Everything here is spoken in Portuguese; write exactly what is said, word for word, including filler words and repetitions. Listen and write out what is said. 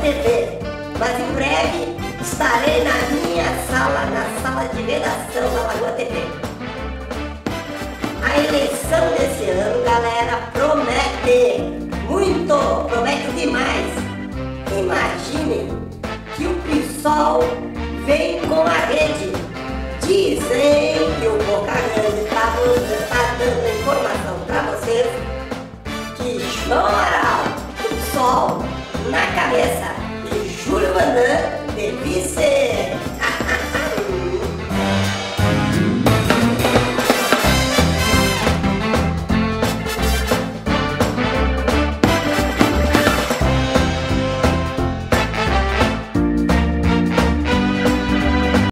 T V, mas em breve estarei na minha sala, na sala de redação da Lagoa T V. A eleição desse ano, galera, promete muito, promete demais. Imaginem que o PSOL vem com a rede. Dizem que o Boca Grande está tá dando informação para vocês que chora o sol na cabeça.